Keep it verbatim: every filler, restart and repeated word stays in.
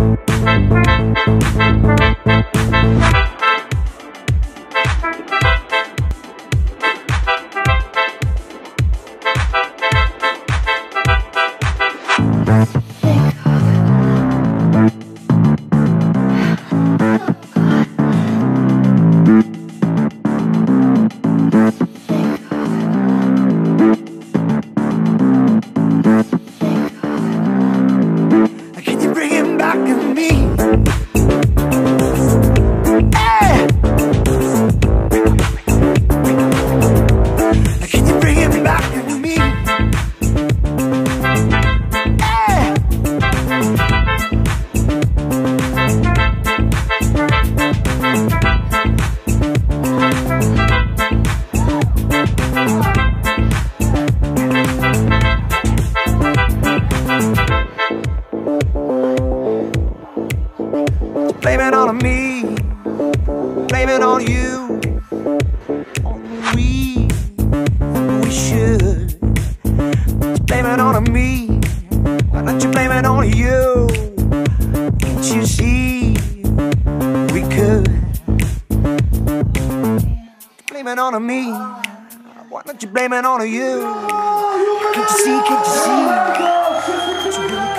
Blame it on me, blame it on you, on we, we should. Blame it on me, why don't you blame it on you? Can't you see, we could. Blame it on me, why don't you blame it on you? Can't you see, can't you see?